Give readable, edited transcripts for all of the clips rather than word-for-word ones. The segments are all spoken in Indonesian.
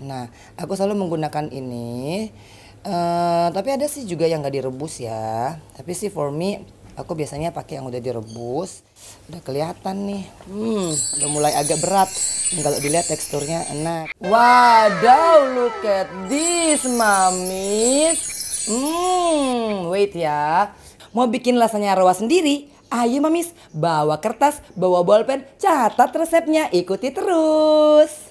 Nah, aku selalu menggunakan ini. Tapi ada sih juga yang nggak direbus ya. Tapi sih for me, aku biasanya pakai yang udah direbus. Udah kelihatan nih. Udah mulai agak berat. Kalau dilihat teksturnya enak. Wadaw, look at this, mamis. Wait ya. Mau bikin lasanya rawa sendiri? Ayo mamis, bawa kertas, bawa bolpen, catat resepnya, ikuti terus.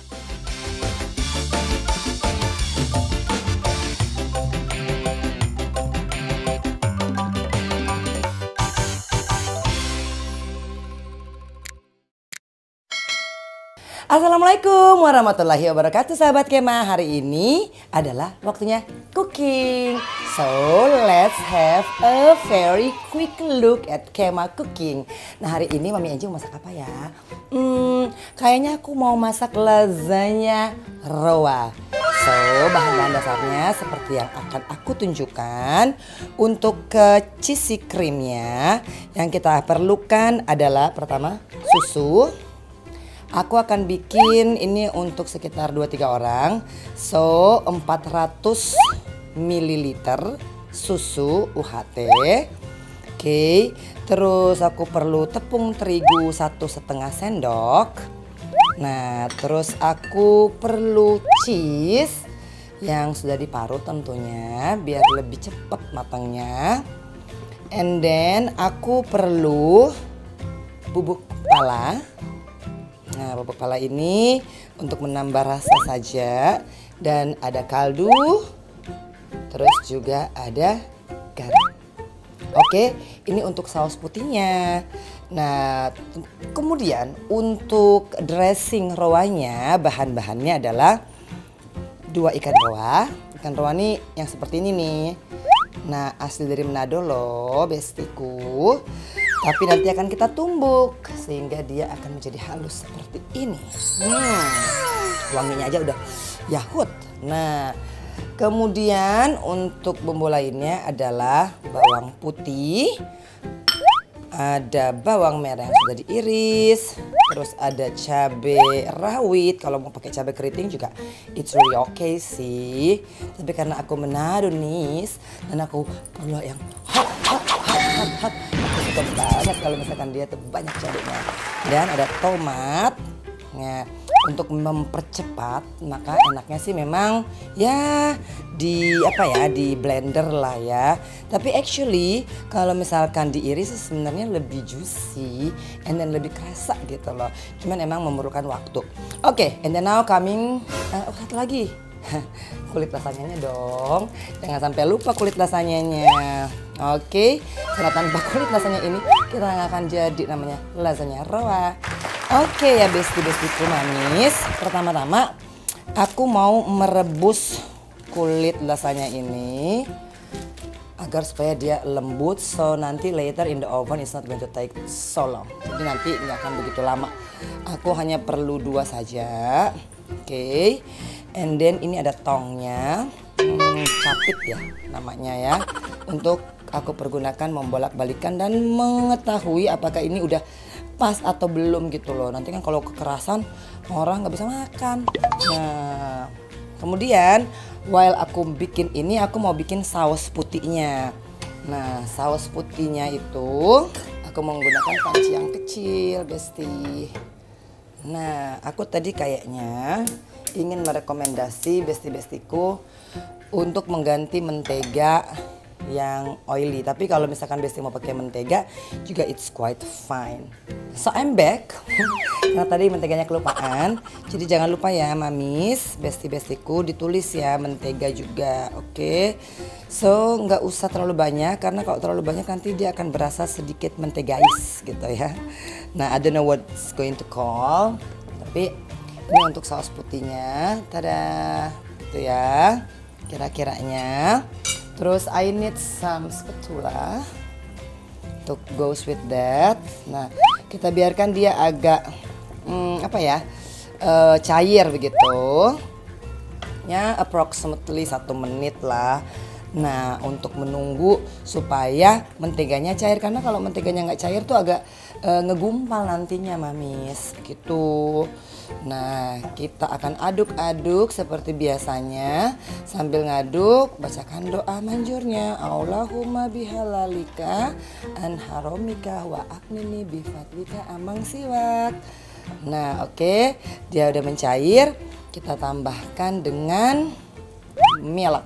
Assalamualaikum warahmatullahi wabarakatuh sahabat Kema. Hari ini adalah waktunya cooking. So let's have a very quick look at Kema cooking. Nah hari ini Mami Anjing masak apa ya? Kayaknya aku mau masak lasagna rawa. So bahan-bahan dasarnya seperti yang akan aku tunjukkan. Untuk ke cheesy creamnya yang kita perlukan adalah pertama susu. Aku akan bikin ini untuk sekitar 2-3 orang. So 400 ml susu UHT. Oke. Terus aku perlu tepung terigu 1,5 sendok. Nah terus aku perlu cheese yang sudah diparut tentunya biar lebih cepat matangnya. And then aku perlu bubuk pala. Nah bubuk pala ini untuk menambah rasa saja. Dan ada kaldu. Terus juga ada garam. Oke, ini untuk saus putihnya. Nah kemudian untuk dressing rawanya bahan-bahannya adalah 2 ikan rawa. Ikan rawa nih yang seperti ini nih. Nah asli dari Manado loh bestiku. Tapi nanti akan kita tumbuk sehingga dia akan menjadi halus seperti ini. Wanginya aja udah yahut. Nah, kemudian untuk bumbu lainnya adalah bawang putih, ada bawang merah yang sudah diiris, terus ada cabai rawit. Kalau mau pakai cabai keriting juga it's really okay sih. Tapi karena aku Manado nih dan aku perlu yang hot. Aku suka banget kalau misalkan dia tuh banyak cabenya. Dan ada tomat. Nah, untuk mempercepat maka enaknya sih memang ya di blender lah ya. Tapi actually kalau misalkan diiris sebenarnya lebih juicy and then lebih kerasa gitu loh. Cuman emang memerlukan waktu. Oke, and then now coming satu lagi. Kulit lasanyanya dong. Jangan sampai lupa kulit lasanyanya. Oke, karena tanpa kulit lasanya ini kita nggak akan jadi namanya lasagna rawa. Oke ya besti-bestiku manis. Pertama-tama aku mau merebus kulit lasanya ini agar supaya dia lembut. So nanti later in the oven it's not going to take so long. Jadi nanti nggak akan begitu lama. Aku hanya perlu 2 saja. Oke. And then ini ada tongnya. Capit ya namanya ya. Untuk aku pergunakan membolak-balikan dan mengetahui apakah ini udah pas atau belum gitu loh. Nanti kan kalau kekerasan orang nggak bisa makan. Nah kemudian while aku bikin ini aku mau bikin saus putihnya. Nah saus putihnya itu aku menggunakan panci yang kecil besti. Nah aku tadi kayaknya ingin merekomendasi besti-bestiku untuk mengganti mentega yang oily. Tapi kalau misalkan besti mau pakai mentega juga it's quite fine. So I'm back. Karena tadi menteganya kelupaan. Jadi jangan lupa ya mamis, besti-bestiku ditulis ya mentega juga. Oke. So nggak usah terlalu banyak karena kalau terlalu banyak nanti dia akan berasa sedikit mentegais gitu ya. Nah I don't know what's going to call. Tapi ini untuk saus putihnya. Tada. Itu ya. Kira-kiranya. Terus I need some spatula to goes with that. Nah kita biarkan dia agak cair begitu. Ya approximately 1 menit lah. Nah untuk menunggu supaya menteganya cair. Karena kalau menteganya nggak cair tuh agak ngegumpal nantinya mamis gitu. Nah, kita akan aduk-aduk seperti biasanya. Sambil ngaduk, bacakan doa manjurnya. Allahumma bihalalika an haramika wa aknini bifadlika amang siwak. Nah, oke, dia udah mencair. Kita tambahkan dengan milk.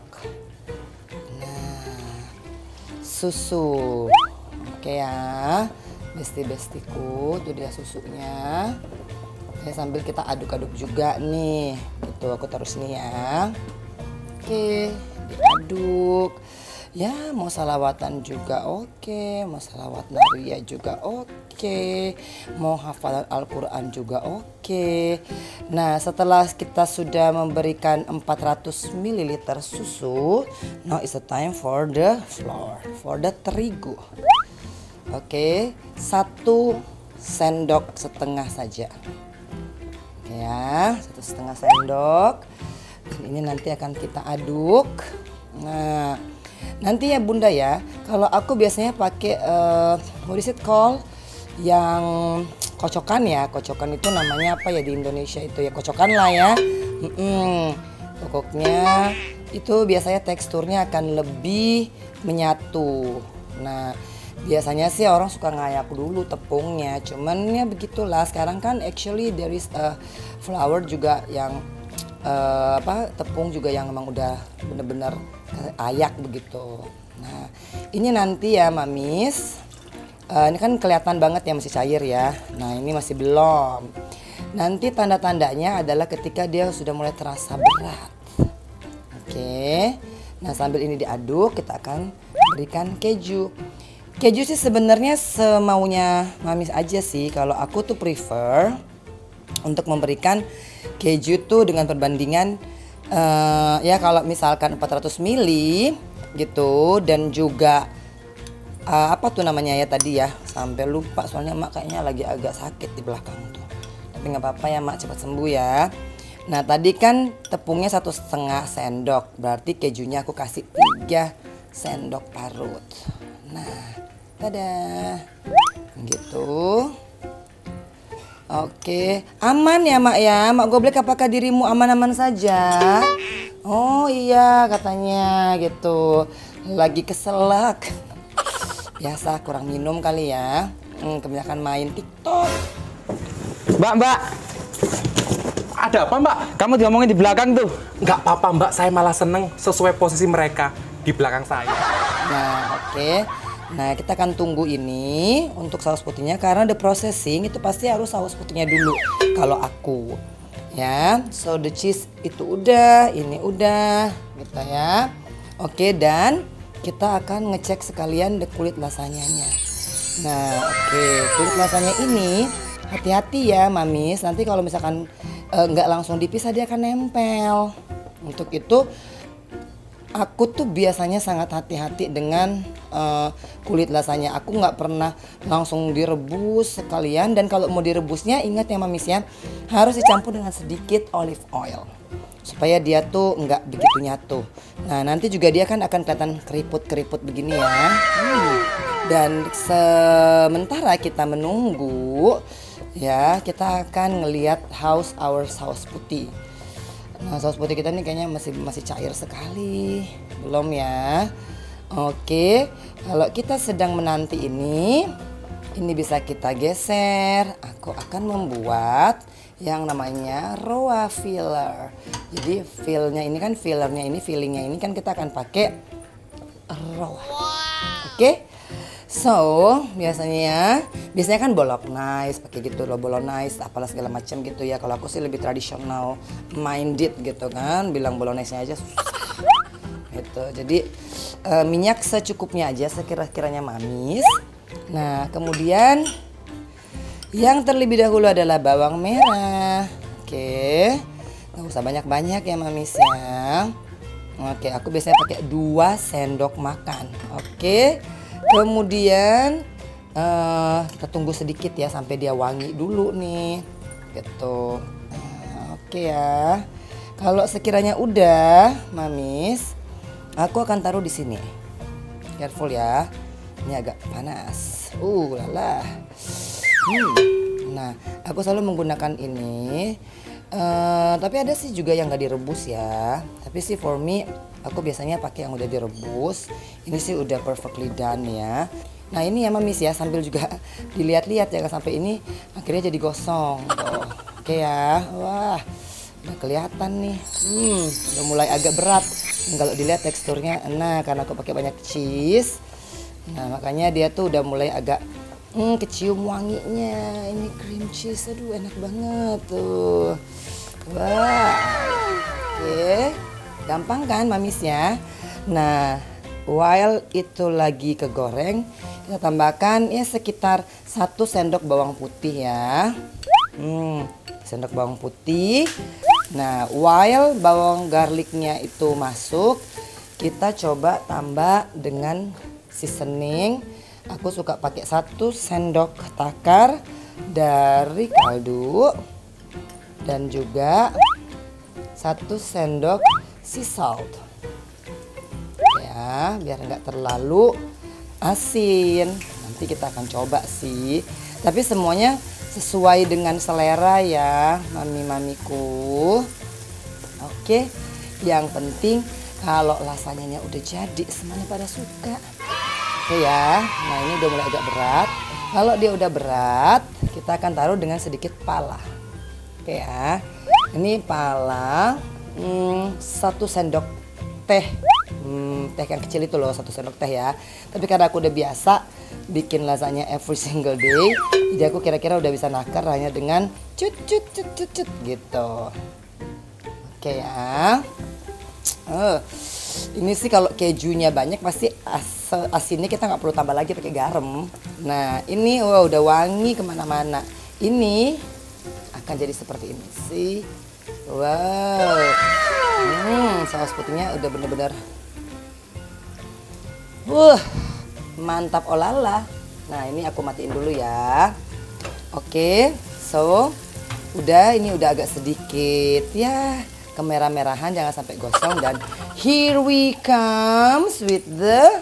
Nah, susu. Oke ya, besti-bestiku, itu dia susunya. Oke, sambil kita aduk-aduk juga nih. Gitu, aku taruh sini ya. Oke, diaduk. Ya, mau salawatan juga oke, mau salawat Naria juga oke, mau hafalan Al-Quran juga oke. Nah, setelah kita sudah memberikan 400 ml susu, now is the time for the flour, for the terigu. Oke, 1,5 sendok saja. Oke ya, 1,5 sendok. Dan ini nanti akan kita aduk. Nah, nanti ya Bunda ya, kalau aku biasanya pakai what is it called, yang kocokan ya. Kocokan itu namanya apa ya di Indonesia itu ya, kocokan lah ya. Pokoknya itu biasanya teksturnya akan lebih menyatu. Nah, biasanya sih orang suka ngayak dulu tepungnya, cuman ya begitulah. Sekarang kan actually there is a flour juga yang tepung juga yang memang udah bener-bener ayak begitu. Nah, ini nanti ya Mamis, ini kan kelihatan banget ya masih cair ya. Nah, ini masih belum. Nanti tanda-tandanya adalah ketika dia sudah mulai terasa berat. Oke. Nah, sambil ini diaduk, kita akan berikan keju. Keju sih sebenarnya semaunya Mamis aja sih. Kalau aku tuh prefer untuk memberikan keju tuh dengan perbandingan ya kalau misalkan 400 ml gitu, dan juga apa tuh namanya ya tadi ya, sampai lupa soalnya Mak kayaknya lagi agak sakit di belakang tuh. Tapi nggak apa-apa ya Mak, cepat sembuh ya. Nah, tadi kan tepungnya 1,5 sendok, berarti kejunya aku kasih 3 sendok parut. Nah, dadah gitu. Oke, aman ya Mak ya? Mak Goblek, apakah dirimu aman-aman saja? Oh iya katanya gitu, lagi keselak. Biasa kurang minum kali ya, kebanyakan main TikTok. Mbak, ada apa Mbak? Kamu diomongin di belakang tuh. Nggak apa-apa Mbak, saya malah seneng sesuai posisi mereka di belakang saya. Nah, oke. Nah, kita akan tunggu ini untuk saus putihnya, karena the processing itu pasti harus saus putihnya dulu kalau aku. Ya, so the cheese itu udah, ini udah gitu ya. Oke, dan kita akan ngecek sekalian the kulit lasanyanya. Nah, oke, kulit lasanya ini hati-hati ya Mamis, nanti kalau misalkan nggak langsung dipisah dia akan nempel. Untuk itu aku tuh biasanya sangat hati-hati dengan kulit lasanya. Aku nggak pernah langsung direbus sekalian, dan kalau mau direbusnya ingat ya Mamis ya, harus dicampur dengan sedikit olive oil supaya dia tuh nggak begitu nyatu. Nah, nanti juga dia kan akan kelihatan keriput-keriput begini ya. Dan sementara kita menunggu ya, kita akan ngelihat our saus putih. Nah, saus putih kita ini kayaknya masih cair sekali, belum ya? Oke, kalau kita sedang menanti ini bisa kita geser. Aku akan membuat yang namanya roa filler. Jadi fillernya ini kan kita akan pakai roa. Oke? So, biasanya kan bolognese pakai gitu loh, bolognese apalah segala macam gitu ya. Kalau aku sih lebih tradisional minded gitu kan, bilang bolognese-nya aja susah. Gitu. Jadi minyak secukupnya aja sekira-kiranya Mamis. Nah, kemudian yang terlebih dahulu adalah bawang merah. Oke. Nggak usah banyak-banyak ya Mamis ya. Oke, aku biasanya pakai 2 sendok makan. Oke. Kemudian kita tunggu sedikit ya sampai dia wangi dulu nih, gitu. Oke ya. Kalau sekiranya udah, Mamis, aku akan taruh di sini. Careful ya, ini agak panas. Lala. Nah, aku selalu menggunakan ini. Tapi ada sih juga yang nggak direbus ya. Tapi sih for me, aku biasanya pakai yang udah direbus. Ini sih udah perfectly done ya. Nah ini ya Mamis ya, sambil juga dilihat-lihat ya sampai ini akhirnya jadi gosong. Tuh. Oke ya, wah udah kelihatan nih. Udah mulai agak berat. Dan kalau dilihat teksturnya, nah karena aku pakai banyak cheese. Nah makanya dia tuh udah mulai agak kecium wanginya. Ini cream cheese, aduh enak banget tuh. Wah, oke, gampang kan Mamisnya. Nah, while itu lagi kegoreng, kita tambahkan ya sekitar 1 sendok bawang putih ya. Sendok bawang putih. Nah, while bawang garlicnya itu masuk, kita coba tambah dengan seasoning. Aku suka pakai 1 sendok takar dari kaldu dan juga 1 sendok sea salt ya, biar nggak terlalu asin. Nanti kita akan coba sih, tapi semuanya sesuai dengan selera ya mami-mamiku. Oke, yang penting kalau lasanyanya udah jadi semuanya pada suka. Oke ya, nah ini udah mulai agak berat. Kalau dia udah berat, kita akan taruh dengan sedikit pala. Oke ya, ini pala 1 sendok teh. Teh yang kecil itu loh, 1 sendok teh ya. Tapi karena aku udah biasa bikin lasanya every single day, jadi aku kira-kira udah bisa nakar hanya dengan cut gitu. Oke ya. Ini sih kalau kejunya banyak pasti asinnya kita nggak perlu tambah lagi pakai garam. Nah ini udah wangi kemana-mana. Ini akan jadi seperti ini sih. Wow, saus putihnya udah bener-bener mantap olala. Nah ini aku matiin dulu ya. Oke, so ini udah agak sedikit ya kemerah-merahan, jangan sampai gosong. Dan here we comes with the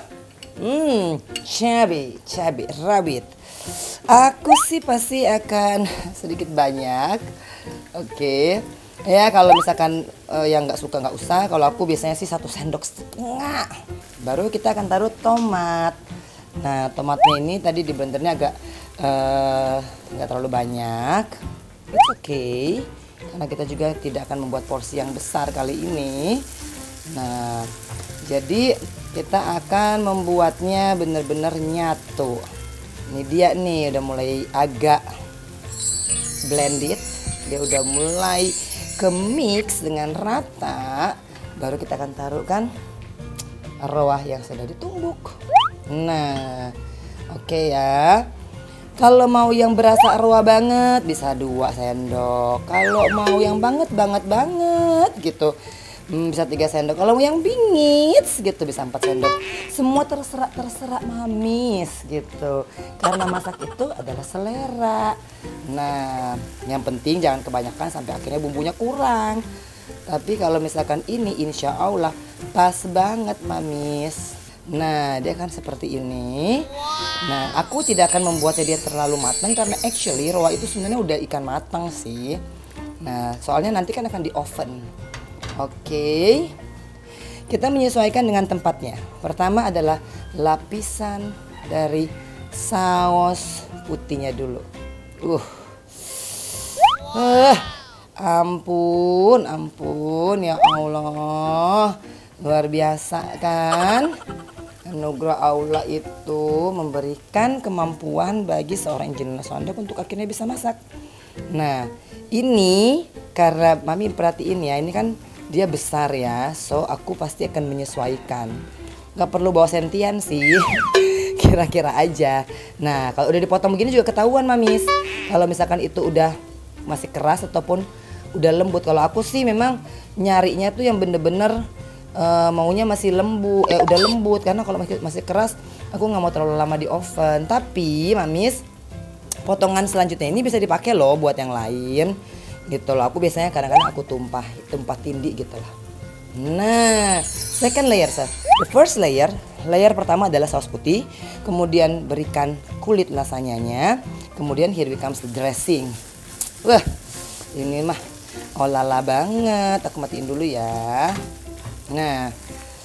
cabai rawit. Aku sih pasti akan sedikit banyak. Oke. Ya kalau misalkan yang nggak suka nggak usah. Kalau aku biasanya sih 1,5 sendok. Baru kita akan taruh tomat. Nah tomatnya ini tadi di blendernya agak nggak terlalu banyak. It's okay. Karena kita juga tidak akan membuat porsi yang besar kali ini. Nah, jadi kita akan membuatnya benar-benar nyatu. Ini dia nih, udah mulai agak blended. Dia udah mulai ke-mix dengan rata. Baru kita akan taruhkan arwah yang sudah ditumbuk. Nah, oke ya. Kalau mau yang berasa arwah banget bisa 2 sendok. Kalau mau yang banget gitu bisa 3 sendok. Kalau mau yang bingit gitu bisa 4 sendok. Semua terserah Mamis gitu. Karena masak itu adalah selera. Nah, yang penting jangan kebanyakan sampai akhirnya bumbunya kurang. Tapi kalau misalkan ini insya Allah pas banget Mamis. Nah dia kan seperti ini. Nah aku tidak akan membuatnya dia terlalu matang karena actually rawa itu sebenarnya udah ikan matang sih. Nah soalnya nanti kan akan di oven. Oke. Kita menyesuaikan dengan tempatnya. Pertama adalah lapisan dari saus putihnya dulu. Ampun ya Allah. Luar biasa kan? Anugerah Allah itu memberikan kemampuan bagi seorang engineer sondok untuk akhirnya bisa masak. Nah, ini karena Mami perhatiin ya, ini kan dia besar ya, so aku pasti akan menyesuaikan. Gak perlu bawa sentian sih, kira-kira aja. Nah, kalau udah dipotong begini juga ketahuan Mamis. Kalau misalkan itu udah masih keras ataupun udah lembut. Kalau aku sih memang nyarinya tuh yang bener-bener maunya masih udah lembut, karena kalau masih keras aku nggak mau terlalu lama di oven. Tapi Mamis, potongan selanjutnya ini bisa dipakai loh buat yang lain gitu loh. Aku biasanya kadang-kadang aku tumpah tindih gitu lah. Nah, second layer sir. The first layer pertama adalah saus putih, kemudian berikan kulit lasanyanya, kemudian here we comes the dressing. Wah, ini mah olala banget. Aku matiin dulu ya. Nah,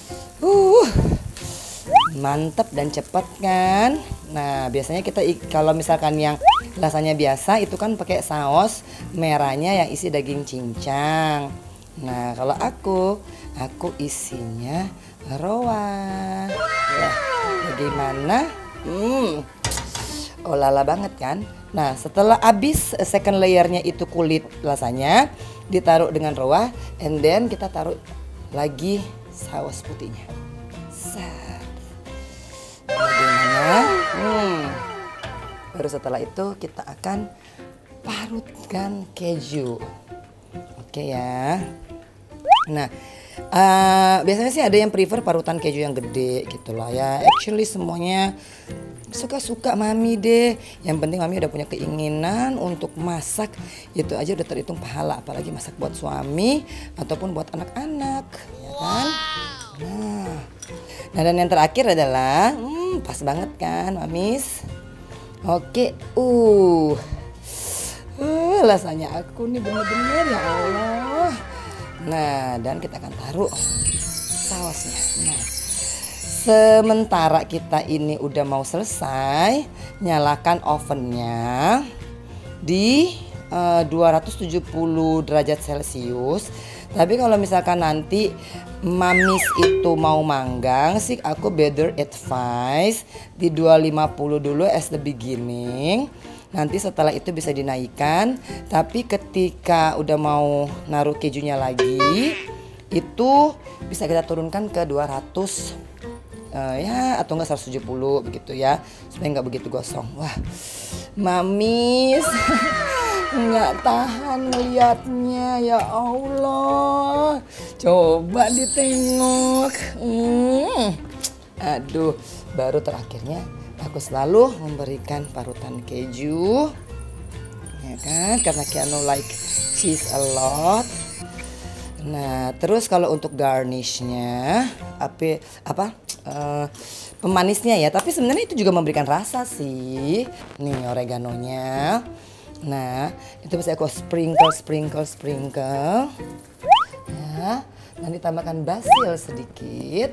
mantap dan cepat kan. Nah, biasanya kita kalau misalkan yang lasanya biasa itu kan pakai saus merahnya yang isi daging cincang. Nah, kalau aku isinya rawa. Ya, bagaimana? Oh lala banget kan. Nah, setelah habis second layernya itu kulit lasanya ditaruh dengan rawa, and then kita taruh lagi saus putihnya. Bagaimana? Baru setelah itu kita akan parutkan keju. Oke ya. Nah, biasanya sih ada yang prefer parutan keju yang gede gitu lah ya. Actually semuanya suka-suka mami deh. Yang penting mami udah punya keinginan untuk masak, itu aja udah terhitung pahala. Apalagi masak buat suami ataupun buat anak-anak, ya kan? Nah, dan yang terakhir adalah pas banget kan mamis. Oke, rasanya aku nih bener-bener ya Allah. Nah, dan kita akan taruh sausnya. Nah, sementara kita ini udah mau selesai, nyalakan ovennya di 270 derajat Celcius. Tapi kalau misalkan nanti mamis itu mau manggang sih, aku better advice di 250 dulu as the beginning. Nanti setelah itu bisa dinaikkan, tapi ketika udah mau naruh kejunya lagi, itu bisa kita turunkan ke 200 ya, atau enggak 170 begitu ya, supaya nggak begitu gosong. Wah, mamis nggak tahan ngeliatnya, ya Allah. Coba ditengok. Aduh, baru terakhirnya aku selalu memberikan parutan keju, ya kan, karena Keanu like cheese a lot. Nah, terus kalau untuk garnishnya pemanisnya ya, tapi sebenarnya itu juga memberikan rasa sih. Nih oreganonya. Nah, itu bisa aku sprinkle. Ya, dan ditambahkan basil sedikit.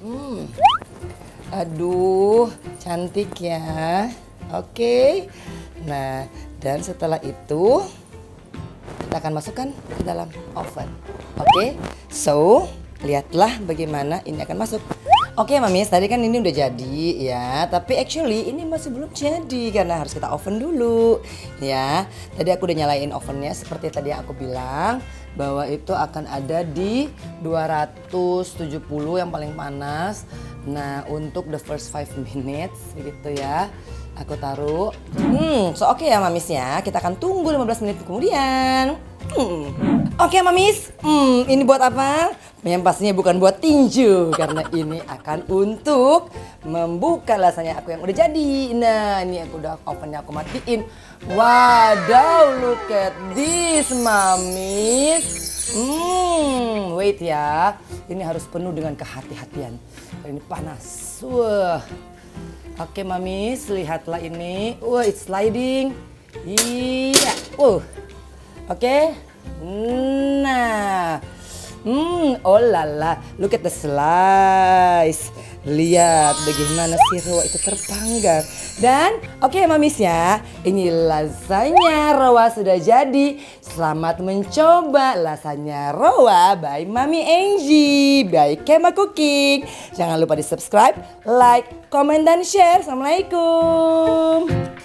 Aduh, cantik ya. Oke. Nah, dan setelah itu kita akan masukkan ke dalam oven. Oke. So, lihatlah bagaimana ini akan masuk. Oke, mamis, tadi kan ini udah jadi ya, tapi actually ini masih belum jadi karena harus kita oven dulu ya. Tadi aku udah nyalain ovennya seperti tadi aku bilang bahwa itu akan ada di 270 yang paling panas. Nah, untuk the first 5 minutes begitu ya. Aku taruh. So oke ya mamis ya, kita akan tunggu 15 menit kemudian. Oke mamis, ini buat apa? Yang pastinya bukan buat tinju, karena ini akan untuk membuka lasanya aku yang udah jadi. Nah, ini aku udah ovennya aku matiin. Wadaw, look at this mamis. Wait ya, ini harus penuh dengan kehati-hatian. Ini panas. Wah. Oke mamis, lihatlah ini. Wah, it's sliding. Iya. Oke. Nah. Oh lala, look at the slice. Lihat bagaimana si rawa itu terpanggang. Dan oke mamis ya, ini lasanya rawa sudah jadi. Selamat mencoba lasanya rawa by Mami Angie by Kema Cooking. Jangan lupa di subscribe, like, komen, dan share. Assalamualaikum.